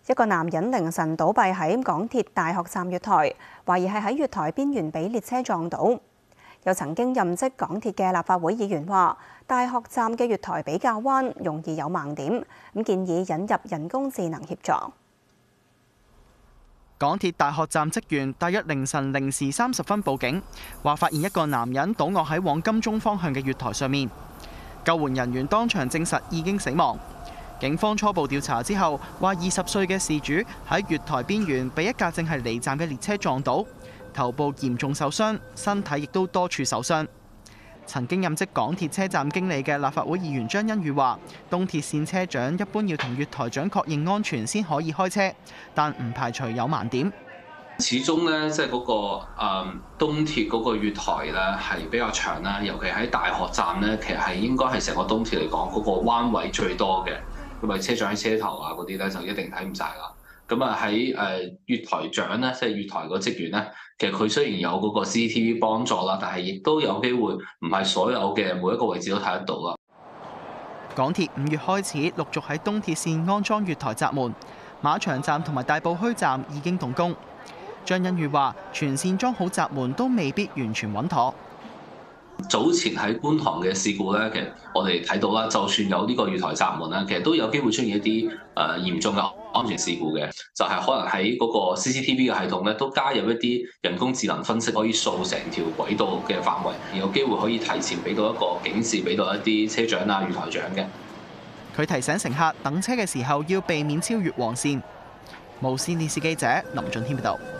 一個男人凌晨倒斃喺港鐵大學站月台，懷疑係喺月台邊緣俾列車撞到。有曾經任職港鐵嘅立法會議員話，大學站嘅月台比較彎，容易有盲點，咁建議引入人工智能協助。 港鐵大學站職員大約凌晨0時30分報警，話發現一個男人倒卧喺往金鐘方向嘅月台上面，救援人員當場證實已經死亡。警方初步調查之後，話20歲嘅事主喺月台邊緣被一架正係離站嘅列車撞到，頭部嚴重受傷，身體亦都多處受傷。曾經任職港鐵車站經理嘅立法會議員張欣宇話，東鐵線車長一般要同月台長確認安全先可以開車，但唔排除有盲點。 始終咧，即係嗰個東鐵嗰個月台咧係比較長啦，尤其喺大學站咧，其實係應該係成個東鐵嚟講嗰個彎位最多嘅。咁啊，車長喺車頭啊嗰啲咧就一定睇唔晒啦。咁啊喺月台長咧，即係月台個職員咧，其實佢雖然有嗰個 CCTV 幫助啦，但係亦都有機會唔係所有嘅每一個位置都睇得到啦。 港鐵5月開始陸續喺東鐵線安裝月台閘門，馬場站同埋大埔墟站已經動工。張欣宇話：全線裝好閘門都未必完全穩妥。 早前喺觀塘嘅事故咧，其實我哋睇到啦，就算有呢個月台閘門咧，其實都有機會出現一啲嚴重嘅安全事故嘅，就係可能喺嗰個 CCTV 嘅系統咧，都加入一啲人工智能分析，可以掃成條軌道嘅範圍，有機會可以提前俾到一個警示，俾到一啲車長啊、月台長嘅。 佢提醒乘客等車嘅時候要避免超越黃線。無線電視記者林俊軒報道。